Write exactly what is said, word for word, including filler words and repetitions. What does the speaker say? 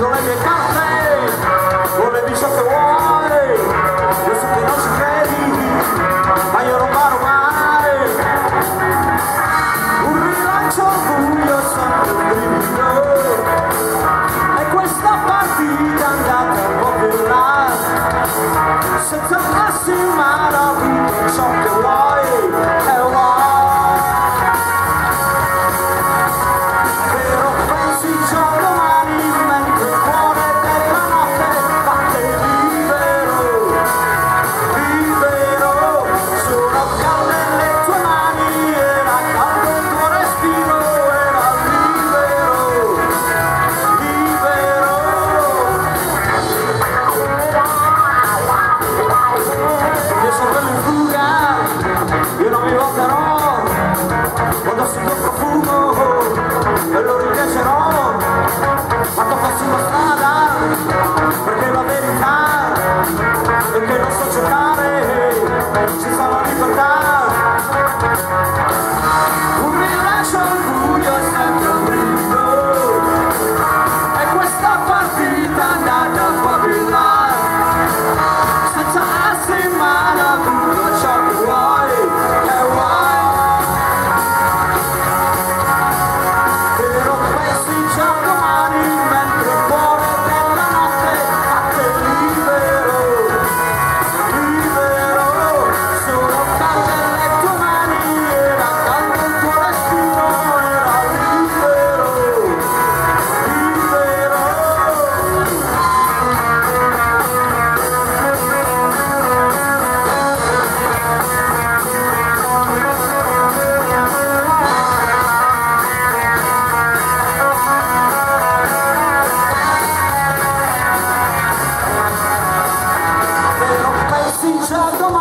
con le mie carte, volevi ciò che vuoi, io so che non ci credi, ma io non paro mai. Un rilancio al buio sempre un brivido, e questa partita è andata un po' più là, senza passi in mano a tutto ciò che vuoi e vuoi. Però pensi già domani mentre il cuore della notte batte libero, libero. Sono calde le tue mani, era caldo il tuo respiro, era libero, libero. Io sono quello in fuga, io non mi volterò, quando sento il profumo e lo ripiacerò, ma tocca sulla strada, perché la verità è che non so giocare senza la libertà. Un rilascio al buio è sempre un brivido, e questa partita è andata un po' più là, senza assi in mano tutto ciò che vuoi e vuoi. Però pensi già domani mentre il cuore della notte batte libero, libero. Sono calde le tue mani, era caldo il tuo respiro, era libero, libero. Però pensi già domani